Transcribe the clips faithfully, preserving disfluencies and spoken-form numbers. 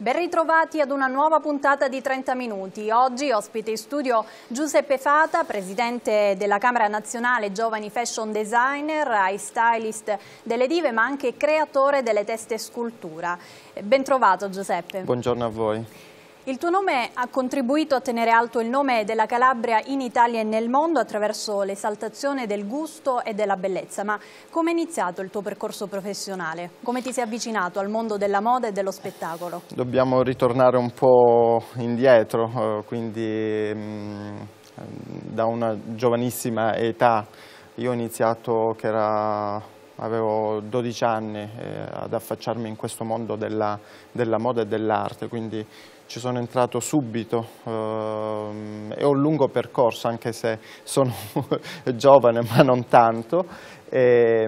Ben ritrovati ad una nuova puntata di trenta minuti. Oggi ospite in studio Giuseppe Fata, presidente della Camera Nazionale Giovani Fashion Designer, eye stylist delle dive, ma anche creatore delle teste scultura. Ben trovato Giuseppe. Buongiorno a voi. Il tuo nome ha contribuito a tenere alto il nome della Calabria in Italia e nel mondo attraverso l'esaltazione del gusto e della bellezza. Ma come è iniziato il tuo percorso professionale? Come ti sei avvicinato al mondo della moda e dello spettacolo? Dobbiamo ritornare un po' indietro, quindi mh, da una giovanissima età. Io ho iniziato che era... avevo dodici anni eh, ad affacciarmi in questo mondo della, della moda e dell'arte, quindi ci sono entrato subito eh, e ho un lungo percorso, anche se sono giovane ma non tanto. E,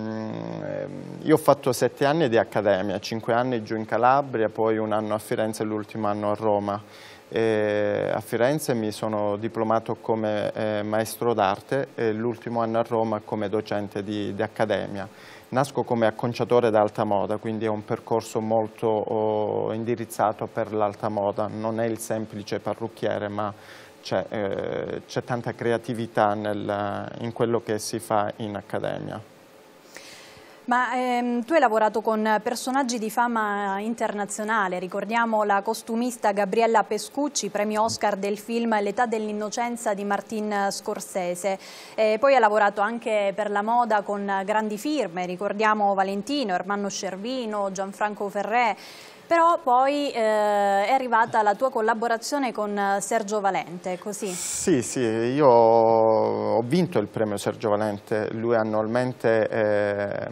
mh, io ho fatto sette anni di accademia, cinque anni giù in Calabria, poi un anno a Firenze e l'ultimo anno a Roma. E a Firenze mi sono diplomato come eh, maestro d'arte e l'ultimo anno a Roma come docente di, di accademia. Nasco come acconciatore d'alta moda, quindi è un percorso molto oh, indirizzato per l'alta moda, non è il semplice parrucchiere, ma c'è eh, tanta creatività nel, in quello che si fa in accademia. Ma ehm, tu hai lavorato con personaggi di fama internazionale, ricordiamo la costumista Gabriella Pescucci, premio Oscar del film L'età dell'innocenza di Martin Scorsese, e poi hai lavorato anche per la moda con grandi firme, ricordiamo Valentino, Ermanno Scervino, Gianfranco Ferré. Però poi eh, è arrivata la tua collaborazione con Sergio Valente, così? Sì, sì, io ho vinto il premio Sergio Valente, lui annualmente eh,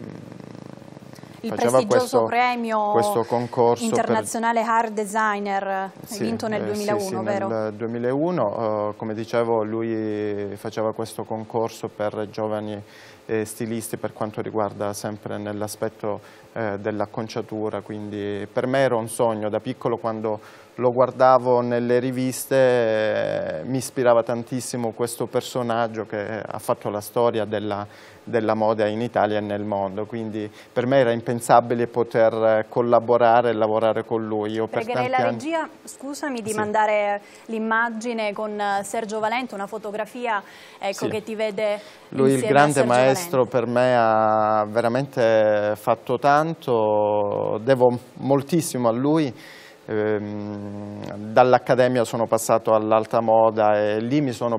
il faceva prestigioso questo, premio questo concorso internazionale per... Hard Designer, sì, vinto nel duemilauno, sì, sì, vero? Nel duemilauno, uh, come dicevo, lui faceva questo concorso per giovani eh, stilisti per quanto riguarda sempre nell'aspetto eh, dell'acconciatura, quindi per me era un sogno. Da piccolo, quando lo guardavo nelle riviste, eh, mi ispirava tantissimo questo personaggio che ha fatto la storia della, della moda in Italia e nel mondo, quindi per me era impensabile poter collaborare e lavorare con lui. Io per Pregherei tanti la anni... regia, scusami, di sì. mandare l'immagine con Sergio Valente, una fotografia ecco, sì. che ti vede lui, il grande maestro, per me ha veramente fatto tanto, devo moltissimo a lui. Dall'accademia sono passato all'alta moda e lì mi sono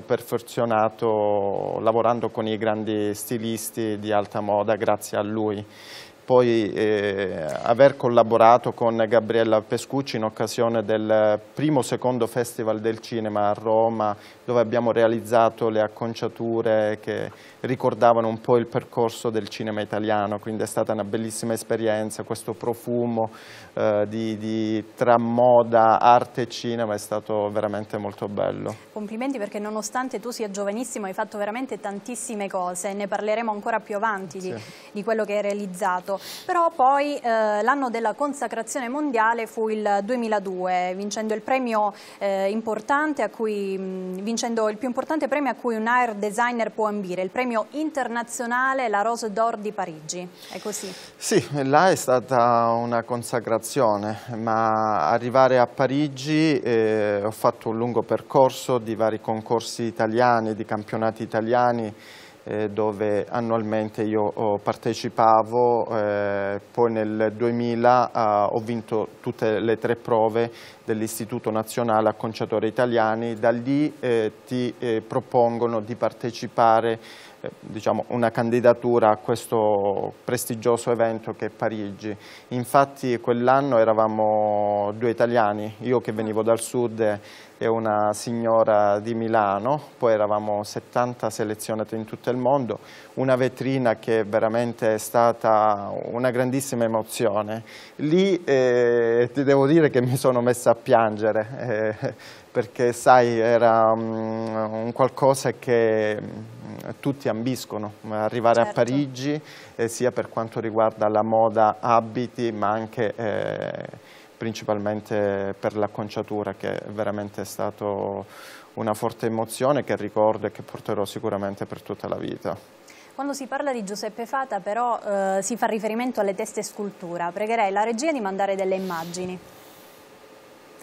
perfezionato lavorando con i grandi stilisti di alta moda grazie a lui. Poi eh, aver collaborato con Gabriella Pescucci in occasione del primo secondo Festival del Cinema a Roma, dove abbiamo realizzato le acconciature che ricordavano un po' il percorso del cinema italiano, quindi è stata una bellissima esperienza. Questo profumo eh, di, di, tra moda, arte e cinema è stato veramente molto bello. Complimenti, perché nonostante tu sia giovanissimo hai fatto veramente tantissime cose, ne parleremo ancora più avanti di, sì. di quello che hai realizzato. Però poi eh, l'anno della consacrazione mondiale fu il duemiladue, vincendo il premio eh, importante a cui, mh, vincendo il più importante premio a cui un hair designer può ambire, il premio internazionale La Rose d'Or di Parigi. È così? Sì, là è stata una consacrazione, ma arrivare a Parigi eh, ho fatto un lungo percorso di vari concorsi italiani, di campionati italiani, Eh, dove annualmente io oh, partecipavo, eh, poi nel duemila eh, ho vinto tutte le tre prove dell'Istituto Nazionale Acconciatori Italiani. Da lì eh, ti eh, propongono di partecipare, eh, diciamo, una candidatura a questo prestigioso evento che è Parigi. Infatti quell'anno eravamo due italiani, io che venivo dal sud e una signora di Milano, poi eravamo settanta selezionate in tutto il mondo, una vetrina che veramente è stata una grandissima emozione. Lì eh, ti devo dire che mi sono messa a piangere, eh, perché sai, era um, un qualcosa che um, tutti ambiscono, arrivare certo. a Parigi, eh, sia per quanto riguarda la moda, abiti, ma anche... Eh, principalmente per l'acconciatura, che veramente è stato una forte emozione che ricordo e che porterò sicuramente per tutta la vita. Quando si parla di Giuseppe Fata però eh, si fa riferimento alle teste scultura. Pregherei la regia di mandare delle immagini.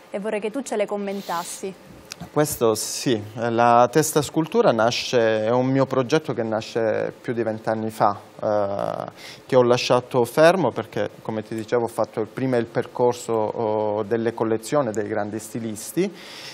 e vorrei che tu ce le commentassi. Questo sì, la testa scultura nasce, è un mio progetto che nasce più di vent'anni fa, eh, che ho lasciato fermo perché, come ti dicevo, ho fatto prima il percorso oh, delle collezioni dei grandi stilisti,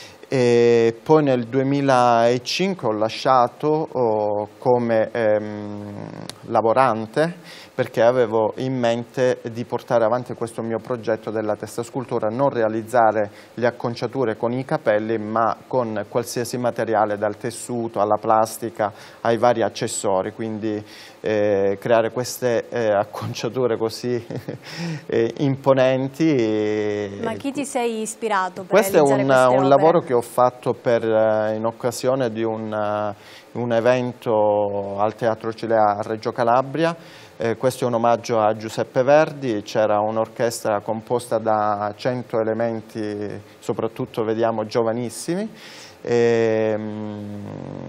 e poi nel duemilacinque ho lasciato oh, come ehm, lavorante, perché avevo in mente di portare avanti questo mio progetto della testa scultura, non realizzare le acconciature con i capelli, ma con qualsiasi materiale, dal tessuto alla plastica ai vari accessori, quindi eh, creare queste eh, acconciature così eh, imponenti. E... Ma chi ti sei ispirato per Questo è un, un un lavoro che ho fatto per, in occasione di un, un evento al Teatro Cilea a Reggio Calabria. Eh, questo è un omaggio a Giuseppe Verdi, c'era un'orchestra composta da cento elementi, soprattutto vediamo giovanissimi. E, mh,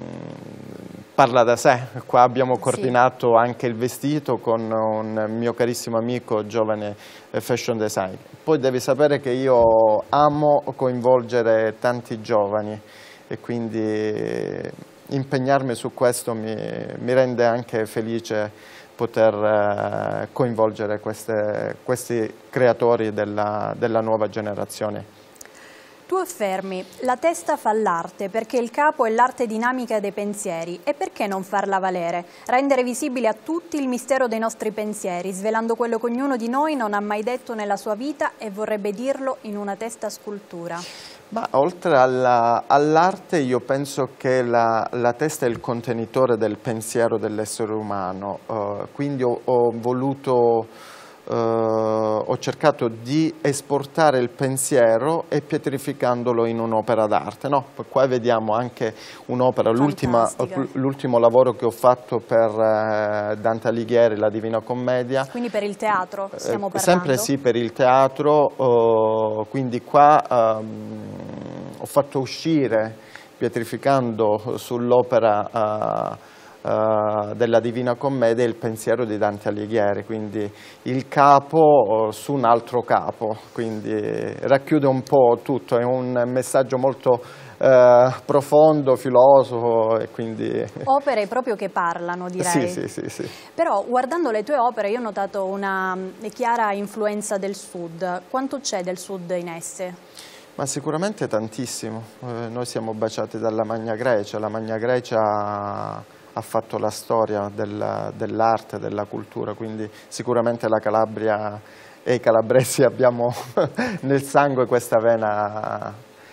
parla da sé, qua abbiamo coordinato sì. anche il vestito con un mio carissimo amico giovane fashion design. Poi devi sapere che io amo coinvolgere tanti giovani e quindi impegnarmi su questo mi, mi rende anche felice poter eh, coinvolgere queste, questi creatori della, della nuova generazione. Tu affermi, la testa fa l'arte perché il capo è l'arte dinamica dei pensieri, e perché non farla valere? Rendere visibile a tutti il mistero dei nostri pensieri, svelando quello che ognuno di noi non ha mai detto nella sua vita e vorrebbe dirlo in una testa scultura. Ma oltre all'arte io penso che la, la testa è il contenitore del pensiero dell'essere umano, uh, quindi ho, ho voluto... Uh, ho cercato di esportare il pensiero e pietrificandolo in un'opera d'arte. No? Qua vediamo anche un'opera, l'ultimo lavoro che ho fatto per uh, Dante Alighieri, La Divina Commedia. Quindi per il teatro stiamo eh, parlando? Sempre sì, per il teatro, uh, quindi qua um, ho fatto uscire, pietrificando sull'opera uh, Uh, della Divina Commedia, il pensiero di Dante Alighieri, quindi il capo uh, su un altro capo, quindi racchiude un po' tutto, è un messaggio molto uh, profondo, filosofo, e quindi... Opere proprio che parlano, direi. Sì, sì, sì, sì. Però guardando le tue opere io ho notato una chiara influenza del Sud. Quanto c'è del Sud in esse? Ma sicuramente tantissimo. Eh, noi siamo baciati dalla Magna Grecia, la Magna Grecia ha fatto la storia del, dell'arte, della cultura, quindi sicuramente la Calabria e i calabresi abbiamo nel sangue questa vena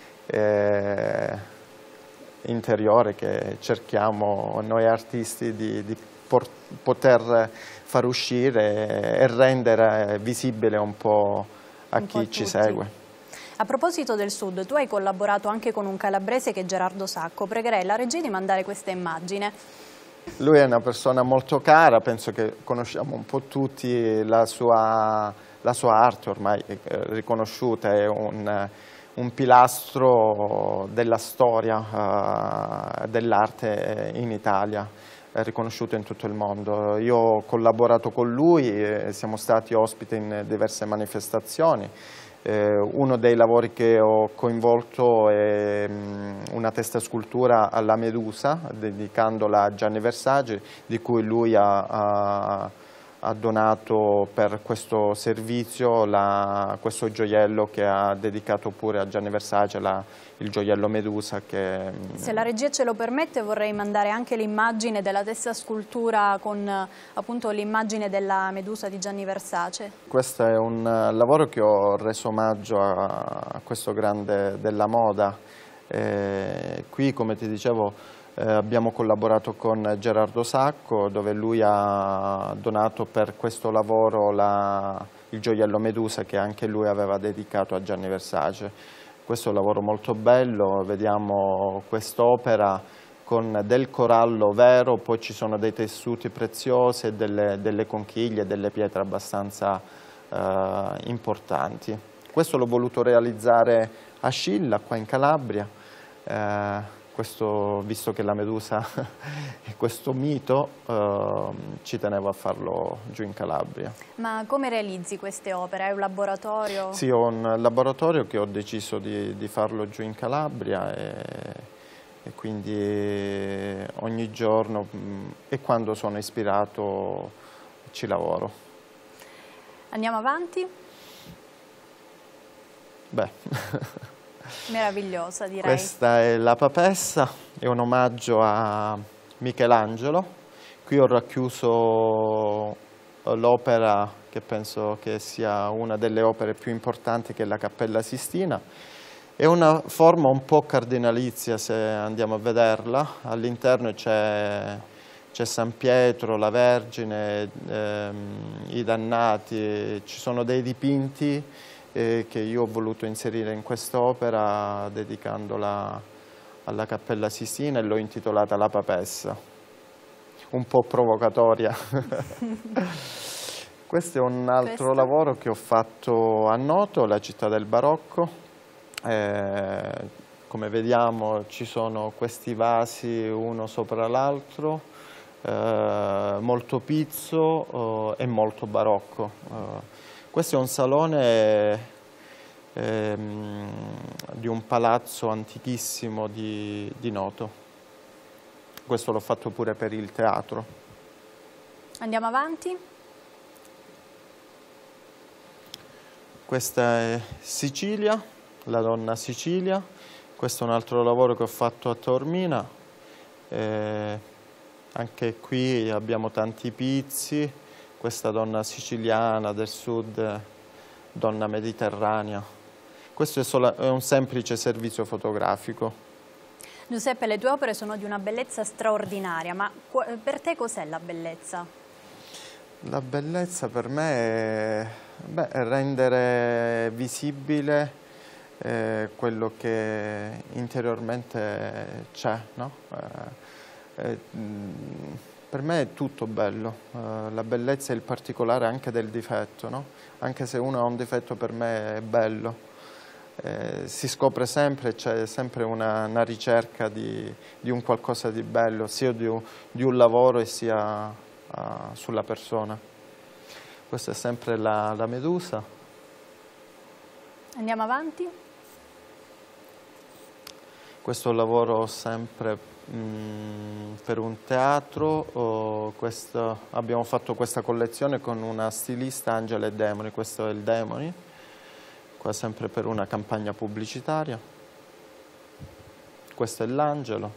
eh, interiore che cerchiamo noi artisti di, di por, poter far uscire e rendere visibile un po' a un chi po' ci segue. A proposito del Sud, tu hai collaborato anche con un calabrese che è Gerardo Sacco. Pregherei la regia di mandare questa immagine. Lui è una persona molto cara, penso che conosciamo un po' tutti la sua, la sua arte ormai eh, riconosciuta, è un, un pilastro della storia uh, dell'arte in Italia, è riconosciuto in tutto il mondo. Io ho collaborato con lui, eh, siamo stati ospiti in diverse manifestazioni. Eh, uno dei lavori che ho coinvolto è mh, una testa scultura alla Medusa, dedicandola a Gianni Versace, di cui lui ha, ha, ha donato per questo servizio la, questo gioiello che ha dedicato pure a Gianni Versace, la, il gioiello Medusa. Che, Se la regia ce lo permette vorrei mandare anche l'immagine della testa scultura con appunto l'immagine della Medusa di Gianni Versace. Questo è un lavoro che ho reso omaggio a questo grande della moda. Eh, qui, come ti dicevo, eh, abbiamo collaborato con Gerardo Sacco, dove lui ha donato per questo lavoro la, il gioiello Medusa che anche lui aveva dedicato a Gianni Versace. Questo è un lavoro molto bello, vediamo quest'opera con del corallo vero, poi ci sono dei tessuti preziosi e delle, delle conchiglie, delle pietre abbastanza eh, importanti. Questo l'ho voluto realizzare a Scilla, qua in Calabria, eh, questo, visto che la Medusa è questo mito, eh, ci tenevo a farlo giù in Calabria. Ma come realizzi queste opere? Hai un laboratorio? Sì, ho un laboratorio che ho deciso di, di farlo giù in Calabria e, e quindi ogni giorno mh, e quando sono ispirato ci lavoro. Andiamo avanti? Beh... Meravigliosa, direi. Questa è la Papessa, è un omaggio a Michelangelo. Qui ho racchiuso l'opera che penso che sia una delle opere più importanti, che è la Cappella Sistina. È una forma un po' cardinalizia se andiamo a vederla. All'interno c'è San Pietro, la Vergine, ehm, i Dannati, ci sono dei dipinti eh, che io ho voluto inserire in quest'opera dedicandola alla Cappella Sistina e l'ho intitolata La Papessa, un po' provocatoria. Questo è un altro Questo? lavoro che ho fatto a Noto, la città del barocco. Eh, come vediamo ci sono questi vasi uno sopra l'altro, eh, molto pizzo eh, e molto barocco. Eh, questo è un salone ehm, di un palazzo antichissimo di, di Noto. Questo l'ho fatto pure per il teatro. Andiamo avanti? Questa è Sicilia, la donna Sicilia. Questo è un altro lavoro che ho fatto a Taormina. Eh, anche qui abbiamo tanti pizzi. Questa donna siciliana del sud, donna mediterranea. Questo è, solo, è un semplice servizio fotografico. Giuseppe, le tue opere sono di una bellezza straordinaria, ma per te cos'è la bellezza? La bellezza per me è, beh, è rendere visibile eh, quello che interiormente c'è, no? eh, eh, per me è tutto bello, eh, la bellezza è il particolare anche del difetto, no? Anche se uno ha un difetto per me è bello, eh, si scopre sempre, c'è sempre una, una ricerca di, di un qualcosa di bello, sia di un, di un lavoro e sia uh, sulla persona. Questa è sempre la, la Medusa. Andiamo avanti? Questo lavoro sempre mh, per un teatro. Oh, questo, abbiamo fatto questa collezione con una stilista, Angela e Demoni. Questo è il Demoni, qua sempre per una campagna pubblicitaria. Questo è l'Angelo.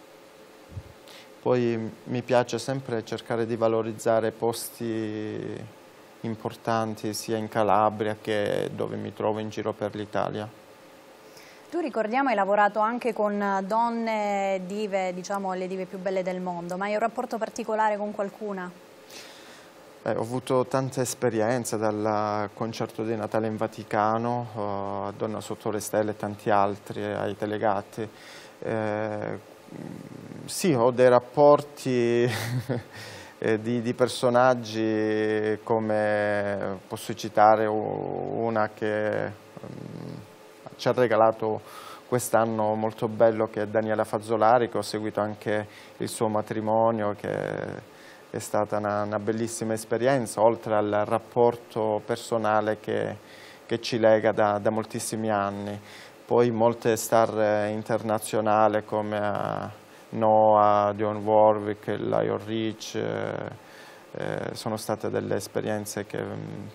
Poi mi piace sempre cercare di valorizzare posti importanti sia in Calabria che dove mi trovo in giro per l'Italia. Tu, ricordiamo, hai lavorato anche con donne dive, diciamo le dive più belle del mondo, ma hai un rapporto particolare con qualcuna? Eh, ho avuto tante esperienze, dal concerto di Natale in Vaticano uh, a Donna sotto le stelle e tanti altri, ai Telegatti. Eh, sì, ho dei rapporti di, di personaggi, come posso citare una che um, ci ha regalato quest'anno molto bello, che è Daniela Fazzolari, che ho seguito anche il suo matrimonio, che è stata una, una bellissima esperienza, oltre al rapporto personale che, che ci lega da, da moltissimi anni. Poi molte star internazionali come Noah, Dionne Warwick, Lionel Rich, eh, eh, sono state delle esperienze che mh,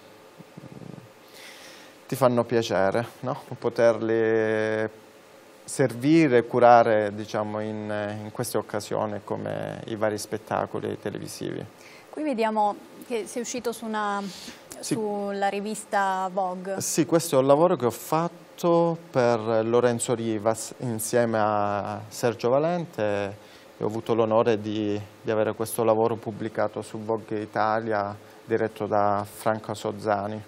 ti fanno piacere, no? Poterli servire e curare, diciamo, in, in queste occasioni come i vari spettacoli televisivi. Qui vediamo che sei uscito su una, sì. sulla rivista Vogue. Sì, questo è un lavoro che ho fatto per Lorenzo Rivas insieme a Sergio Valente e ho avuto l'onore di, di avere questo lavoro pubblicato su Vogue Italia, diretto da Franco Sozzani.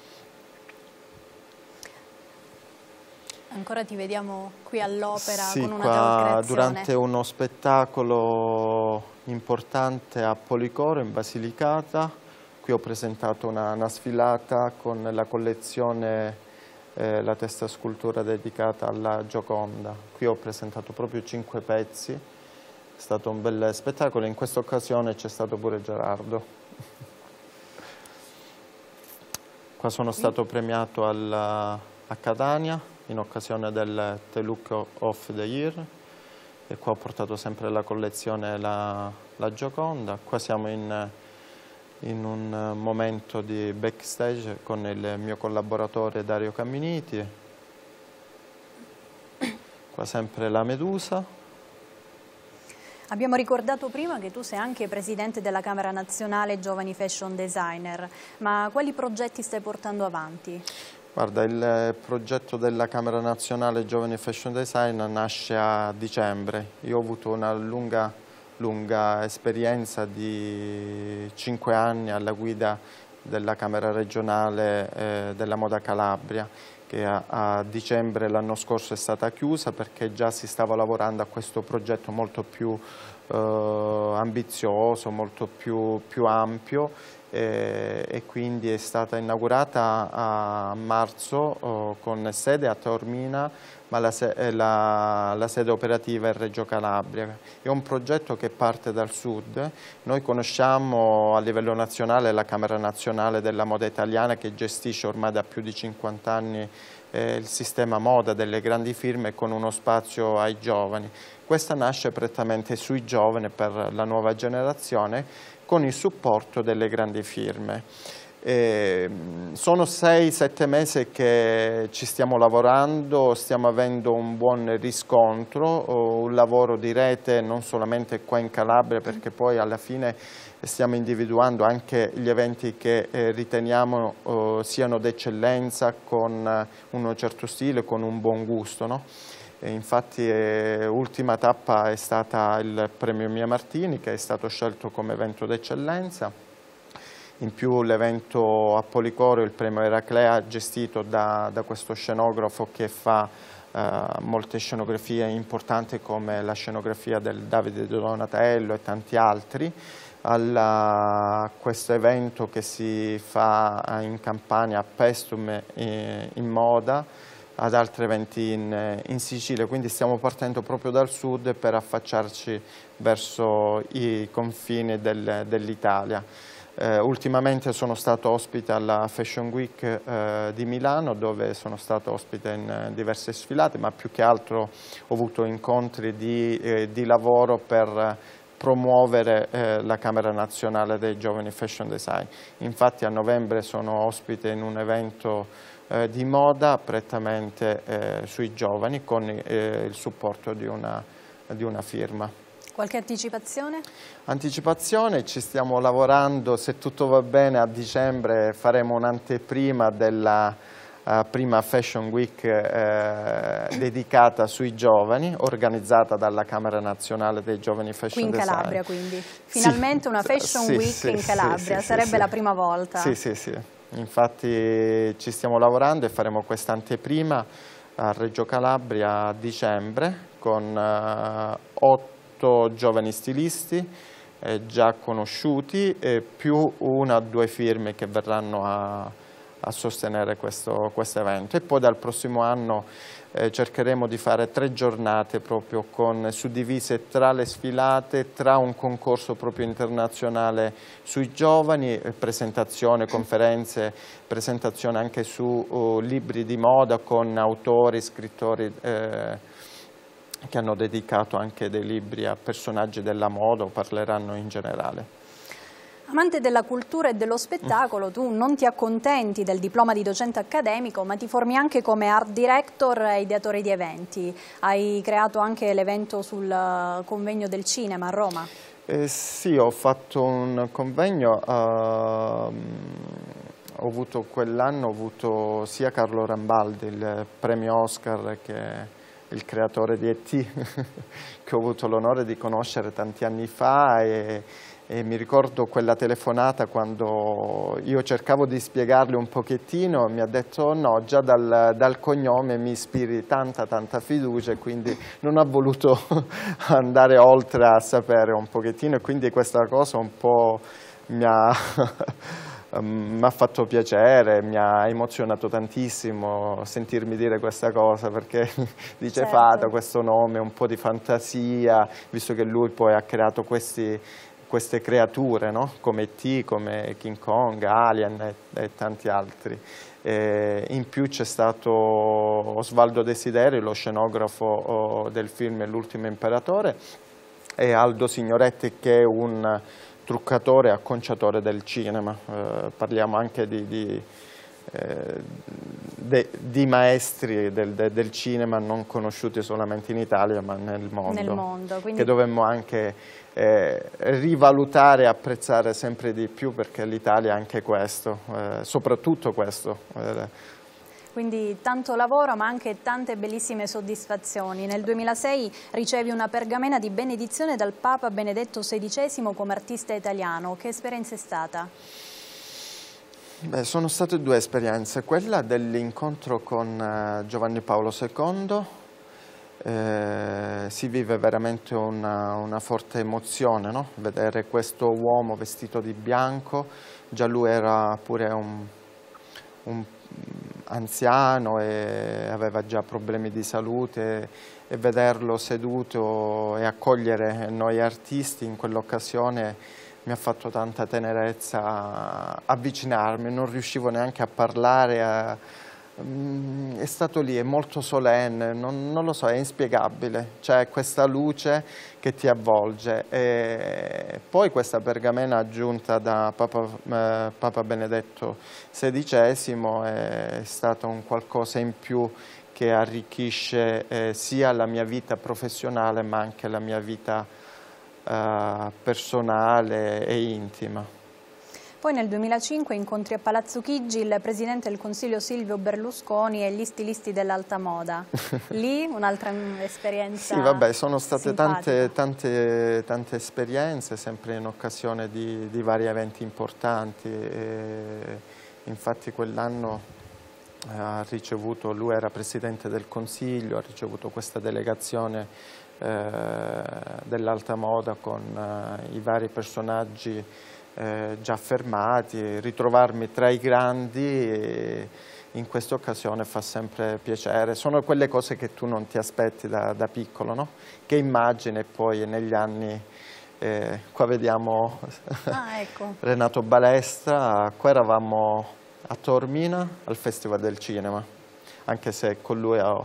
Ancora ti vediamo qui all'opera, sì, con una qua, durante uno spettacolo importante a Policoro in Basilicata. Qui ho presentato una, una sfilata con la collezione eh, la testa scultura dedicata alla Gioconda. Qui ho presentato proprio cinque pezzi, è stato un bel spettacolo, in questa occasione c'è stato pure Gerardo. Qua sono stato premiato al, a Catania in occasione del The Look of the Year e qua ho portato sempre la collezione la, la Gioconda. Qua siamo in, in un momento di backstage con il mio collaboratore Dario Camminiti. Qua sempre la Medusa. Abbiamo ricordato prima che tu sei anche presidente della Camera Nazionale Giovani Fashion Designer, ma quali progetti stai portando avanti? Guarda, il progetto della Camera Nazionale Giovani Fashion Design nasce a dicembre. Io ho avuto una lunga, lunga esperienza di cinque anni alla guida della Camera Regionale eh, della Moda Calabria, che a, a dicembre l'anno scorso è stata chiusa perché già si stava lavorando a questo progetto molto più eh, ambizioso, molto più, più ampio. E, e quindi è stata inaugurata a marzo oh, con sede a Taormina, ma la, la, la sede operativa è Reggio Calabria. È un progetto che parte dal sud. Noi conosciamo a livello nazionale la Camera Nazionale della Moda Italiana, che gestisce ormai da più di cinquanta anni eh, il sistema moda delle grandi firme con uno spazio ai giovani. Questa nasce prettamente sui giovani per la nuova generazione, con il supporto delle grandi firme. Eh, sono sei sette mesi che ci stiamo lavorando, stiamo avendo un buon riscontro, un lavoro di rete non solamente qua in Calabria, perché poi alla fine stiamo individuando anche gli eventi che eh, riteniamo eh, siano d'eccellenza, con eh, un certo stile, con un buon gusto, no? E infatti eh, ultima tappa è stata il premio Mia Martini, che è stato scelto come evento d'eccellenza. In più l'evento a Policoro, il premio Eraclea, gestito da, da questo scenografo che fa eh, molte scenografie importanti come la scenografia del Davide Donatello e tanti altri. A questo evento che si fa in Campania a Pestum eh, in moda, ad altri eventi in, in Sicilia, quindi stiamo partendo proprio dal sud per affacciarci verso i confini del, dell'Italia. Eh, ultimamente sono stato ospite alla Fashion Week eh, di Milano, dove sono stato ospite in eh, diverse sfilate, ma più che altro ho avuto incontri di, eh, di lavoro per promuovere eh, la Camera Nazionale dei Giovani Fashion Design. Infatti a novembre sono ospite in un evento Eh, di moda prettamente eh, sui giovani, con eh, il supporto di una, di una firma. Qualche anticipazione? Anticipazione, ci stiamo lavorando, se tutto va bene a dicembre faremo un'anteprima della uh, prima Fashion Week eh, dedicata sui giovani, organizzata dalla Camera Nazionale dei Giovani Fashion Design. Qui in Calabria quindi? Finalmente sì, una Fashion sì, Week sì, in Calabria, sì, sì, sarebbe sì. la prima volta. Sì, sì, sì. Infatti ci stiamo lavorando e faremo questa anteprima a Reggio Calabria a dicembre con uh, otto giovani stilisti eh, già conosciuti e più una o due firme che verranno a, a sostenere questo questo evento. E poi dal prossimo anno eh, cercheremo di fare tre giornate proprio con, suddivise tra le sfilate, tra un concorso proprio internazionale sui giovani, presentazione, conferenze, presentazione anche su uh, libri di moda con autori, scrittori eh, che hanno dedicato anche dei libri a personaggi della moda o parleranno in generale. Amante della cultura e dello spettacolo, tu non ti accontenti del diploma di docente accademico, ma ti formi anche come art director e ideatore di eventi. Hai creato anche l'evento sul convegno del cinema a Roma. Eh, sì, ho fatto un convegno, uh, ho avuto quell'anno ho avuto sia Carlo Rambaldi, il premio Oscar, che il creatore di E T che ho avuto l'onore di conoscere tanti anni fa, e, e mi ricordo quella telefonata quando io cercavo di spiegargli un pochettino e mi ha detto oh no, già dal, dal cognome mi ispiri tanta tanta fiducia, e quindi non ha voluto andare oltre a sapere un pochettino, e quindi questa cosa un po' mi ha mi ha fatto piacere, mi ha emozionato tantissimo sentirmi dire questa cosa, perché dice certo. Fata, questo nome, un po' di fantasia, visto che lui poi ha creato questi, queste creature, no? Come E T, come King Kong, Alien e, e tanti altri. E in più c'è stato Osvaldo Desideri, lo scenografo del film L'ultimo imperatore, e Aldo Signoretti, che è un truccatore e acconciatore del cinema. Eh, parliamo anche di, di, eh, de, di maestri del, de, del cinema non conosciuti solamente in Italia ma nel mondo, nel mondo quindi... che dovremmo anche eh, rivalutare e apprezzare sempre di più, perché l'Italia è anche questo, eh, soprattutto questo. Eh, Quindi tanto lavoro ma anche tante bellissime soddisfazioni. Nel duemilasei ricevi una pergamena di benedizione dal Papa Benedetto sedicesimo come artista italiano. Che esperienza è stata? Beh, sono state due esperienze. Quella dell'incontro con uh, Giovanni Paolo secondo, eh, si vive veramente una, una forte emozione, no? Vedere questo uomo vestito di bianco, già lui era pure un, un anziano e aveva già problemi di salute, e vederlo seduto e accogliere noi artisti in quell'occasione mi ha fatto tanta tenerezza avvicinarmi, non riuscivo neanche a parlare, a, è stato lì, è molto solenne, non, non lo so, è inspiegabile, c'è questa luce che ti avvolge. E poi questa pergamena aggiunta da Papa, eh, Papa Benedetto sedicesimo è stato un qualcosa in più che arricchisce eh, sia la mia vita professionale ma anche la mia vita eh, personale e intima. Poi nel duemilacinque incontri a Palazzo Chigi il Presidente del Consiglio Silvio Berlusconi e gli stilisti dell'alta moda. Lì un'altra esperienza Sì, vabbè, sono state tante, simpatica. tante, tante esperienze, sempre in occasione di, di vari eventi importanti. E infatti quell'anno ha ricevuto, lui era Presidente del Consiglio, ha ricevuto questa delegazione eh, dell'alta moda con eh, i vari personaggi Eh, già affermati, ritrovarmi tra i grandi e in questa occasione fa sempre piacere. Sono quelle cose che tu non ti aspetti da, da piccolo, no? Che immagini poi negli anni, eh, qua vediamo ah, ecco. Renato Balestra, qua eravamo a Taormina al Festival del Cinema, anche se con lui ho,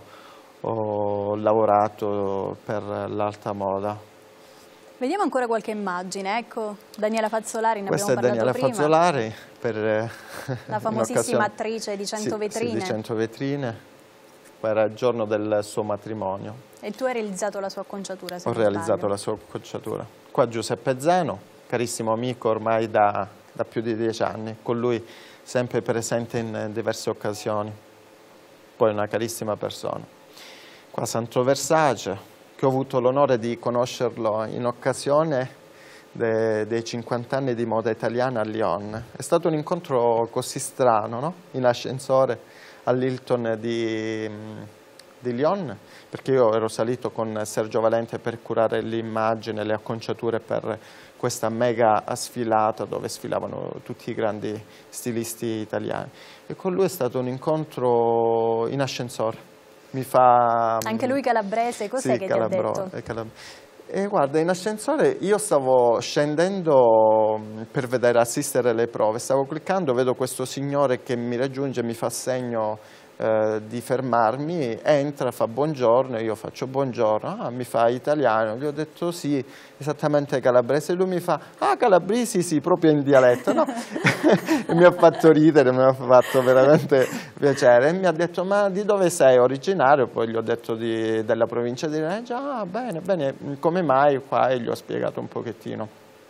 ho lavorato per l'alta moda. Vediamo ancora qualche immagine, ecco Daniela Fazzolari, ne Questa abbiamo parlato prima. Questa è Daniela Fazzolari, per, la famosissima attrice di cento sì, vetrine. Sì, di cento vetrine, era il giorno del suo matrimonio. E tu hai realizzato la sua acconciatura, se Ho non realizzato sbaglio. la sua acconciatura. Qua Giuseppe Zeno, carissimo amico ormai da, da più di dieci anni, con lui sempre presente in diverse occasioni, poi una carissima persona. Qua Sandro Versace, che ho avuto l'onore di conoscerlo in occasione de, dei cinquanta anni di moda italiana a Lyon. È stato un incontro così strano, no? In ascensore all'Hilton di, di Lyon, perché io ero salito con Sergio Valente per curare l'immagine, le acconciature per questa mega sfilata dove sfilavano tutti i grandi stilisti italiani. E con lui è stato un incontro in ascensore. Mi fa... Anche lui calabrese, cos'è sì, che calabro, ti ha detto? Calab... E guarda, in ascensore io stavo scendendo per vedere, assistere alle prove, stavo cliccando, vedo questo signore che mi raggiunge, mi fa segno eh, di fermarmi, entra, fa buongiorno, io faccio buongiorno, ah, mi fa italiano, gli ho detto sì, esattamente calabrese, e lui mi fa, ah calabresi sì, proprio in dialetto, no? E mi ha fatto ridere, mi ha fatto veramente piacere, e mi ha detto ma di dove sei originario? Poi gli ho detto di, della provincia di Reggio, ah bene, bene, come mai qua? E gli ho spiegato un pochettino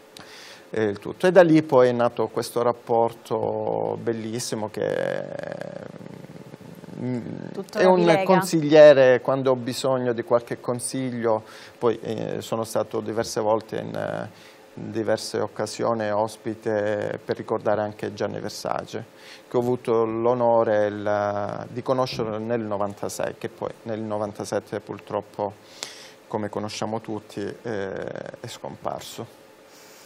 eh, il tutto, e da lì poi è nato questo rapporto bellissimo che Tutto è un consigliere quando ho bisogno di qualche consiglio, poi eh, sono stato diverse volte in, eh, in diverse occasioni ospite per ricordare anche Gianni Versace, che ho avuto l'onore di conoscere nel novantasei, che poi nel novantasette purtroppo, come conosciamo tutti, eh, è scomparso.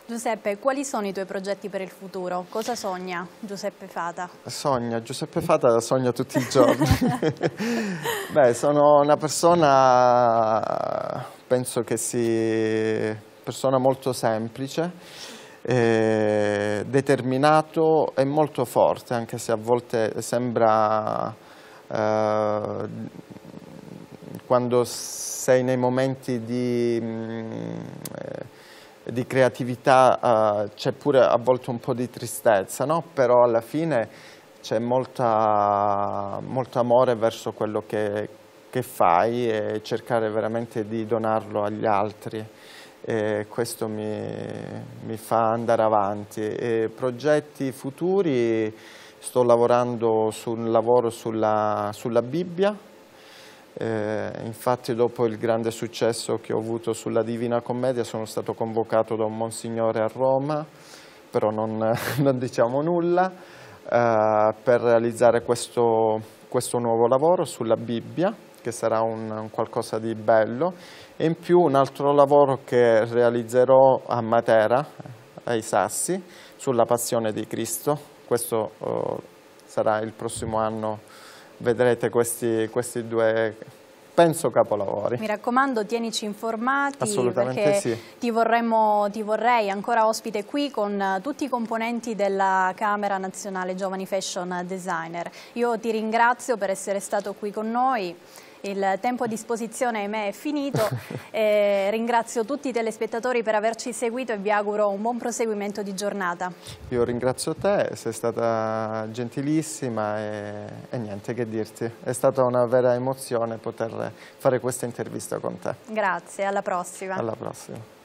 Giuseppe, quali sono i tuoi progetti per il futuro? Cosa sogna Giuseppe Fata? Sogna, Giuseppe Fata sogna tutti i giorni. Beh, sono una persona, penso che sia persona molto semplice, eh, determinato e molto forte, anche se a volte sembra, eh, quando sei nei momenti di... Mh, eh, di creatività, uh, c'è pure a volte un po' di tristezza, no? Però alla fine c'è molta, molto amore verso quello che, che fai e cercare veramente di donarlo agli altri. E questo mi, mi fa andare avanti. E progetti futuri, sto lavorando sul lavoro sulla, sulla Bibbia. Eh, infatti dopo il grande successo che ho avuto sulla Divina Commedia sono stato convocato da un monsignore a Roma, però non, non diciamo nulla, eh, per realizzare questo, questo nuovo lavoro sulla Bibbia, che sarà un, un qualcosa di bello, e in più un altro lavoro che realizzerò a Matera, ai Sassi, sulla Passione di Cristo. Questo eh, sarà il prossimo anno. Vedrete questi, questi due, penso, capolavori. Mi raccomando, tienici informati. Assolutamente perché sì. Ti, vorremmo, ti vorrei ancora ospite qui con tutti i componenti della Camera Nazionale Giovani Fashion Designer. Io ti ringrazio per essere stato qui con noi. Il tempo a disposizione, ahimè, è finito. Eh, ringrazio tutti i telespettatori per averci seguito e vi auguro un buon proseguimento di giornata. Io ringrazio te, sei stata gentilissima e, e niente che dirti. È stata una vera emozione poter fare questa intervista con te. Grazie, alla prossima. Alla prossima.